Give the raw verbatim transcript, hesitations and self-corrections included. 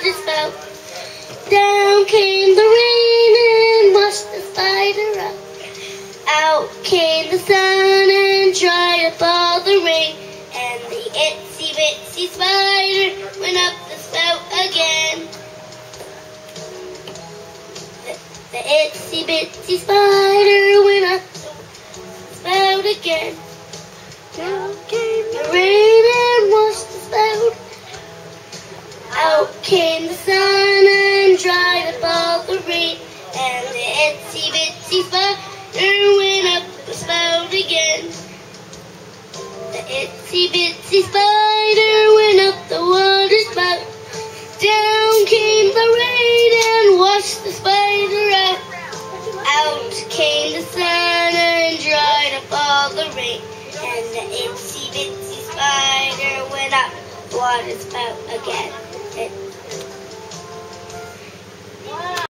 water spout. Down came the rain and washed the spider up. Out came the sun and dried up all the rain. And the itsy bitsy spider went up the spout again. The, the itsy bitsy spider went up the spout again. Down came the rain and washed the spout. Out came the sun and dried up all the rain. And the itsy bitsy spider went up the spout again. The itsy bitsy spider went up the water spout. Down came the rain and washed the spider out. Out came the sun and dried up all the rain. And the itsy bitsy spider went up the water spout again.